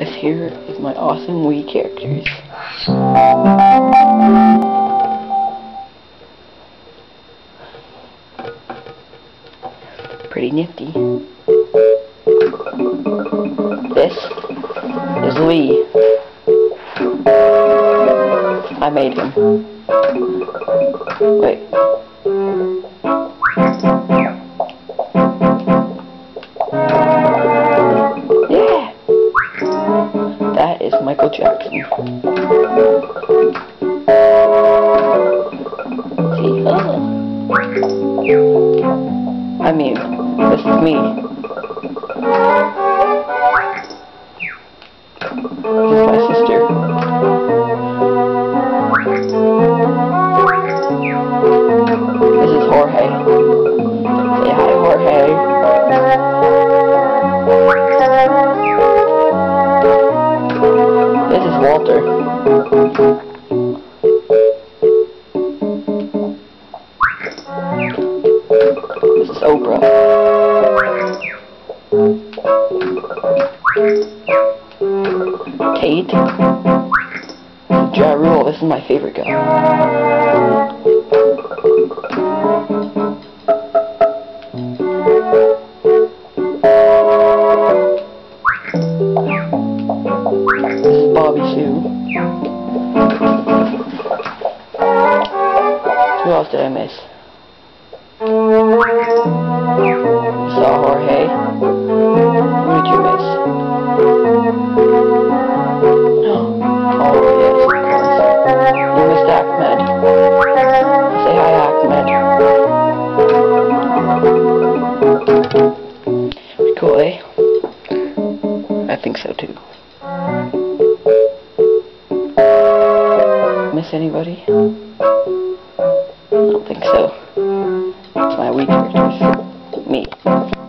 This here is my awesome Wii characters. Pretty nifty. This is Lee. I made him. Wait. Yeah! That is Michael Jackson. See? I mean, this is me. This is my sister. This is Jorge. Say hi, Jorge. This is Walter. This is Oprah. Kate. Ja Rule, this is my favorite guy. This is Bobby Sue. Who else did I miss? Saw Jorge. Who did you miss? Oh yes, of course. You missed Ahmed. Say hi, Ahmed. Pretty cool, eh? I think so too. Miss anybody? I don't think so. It's my Wii characters. Me.